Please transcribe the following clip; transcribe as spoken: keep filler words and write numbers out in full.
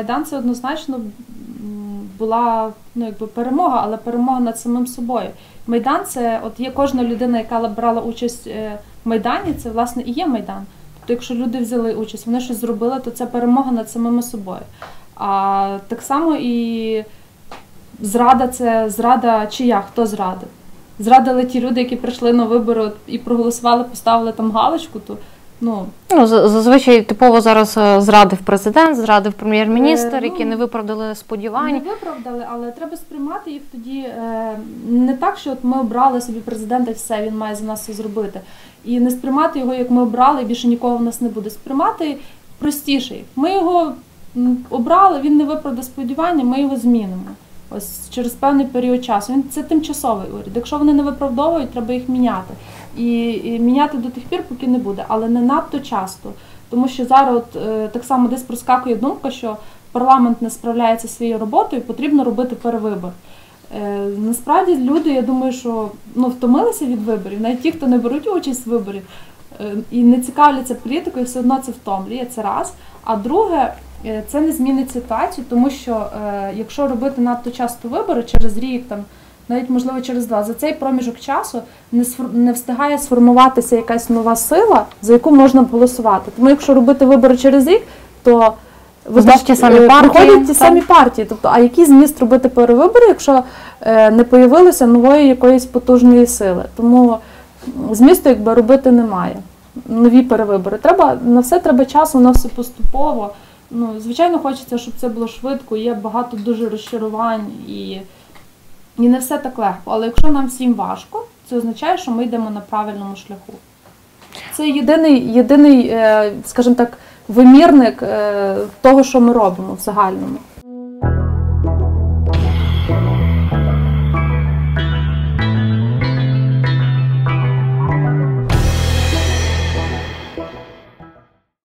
Майдан це однозначно була, ну, якби перемога, але перемога над самим собою. Майдан це, от є кожна людина, яка брала участь в Майдані, це, власне, і є Майдан. Тобто, якщо люди взяли участь, вони щось зробили, то це перемога над самими собою. А так само і зрада – це зрада чия? Хто зрадив? Зрадили ті люди, які прийшли на вибори і проголосували, поставили там галочку, то ну... Ну, зазвичай типово зараз зрадив президент, зрадив прем'єр-міністр, е, ну, які не виправдали сподівань. Не виправдали, але треба сприймати їх тоді е, не так, що от ми обрали собі президента і все, він має за нас все зробити. І не сприймати його, як ми обрали, і більше нікого в нас не буде. Сприймати простіше. Ми його обрали, він не виправдав сподівання, ми його змінимо. Ось через певний період часу. Він, це тимчасовий уряд. Якщо вони не виправдовують, треба їх міняти. І, і міняти до тих пір, поки не буде. Але не надто часто. Тому що зараз от, е, так само десь проскакує думка, що парламент не справляється зі своєю роботою, потрібно робити перевибор. Е, насправді люди, я думаю, що ну, втомилися від виборів. Навіть ті, хто не беруть участь в виборі е, і не цікавляться політикою, все одно це втомлює. Це раз. А друге, це не змінить ситуацію, тому що е, якщо робити надто часто вибори через рік, там, навіть можливо через два, за цей проміжок часу не, не встигає сформуватися якась нова сила, за яку можна б голосувати. Тому якщо робити вибори через рік, то Знаєш, ті самі партії, приходять ті самі партії. Тобто, а який зміст робити перевибори, якщо е, не появилося нової якоїсь потужної сили? Тому змісту якби робити немає. Нові перевибори. Треба, на все треба час, воно все поступово. Ну, звичайно, хочеться, щоб це було швидко, є багато дуже розчарувань і, і не все так легко. Але якщо нам всім важко, це означає, що ми йдемо на правильному шляху. Це єдиний, єдиний скажімо так, вимірник того, що ми робимо в загальному.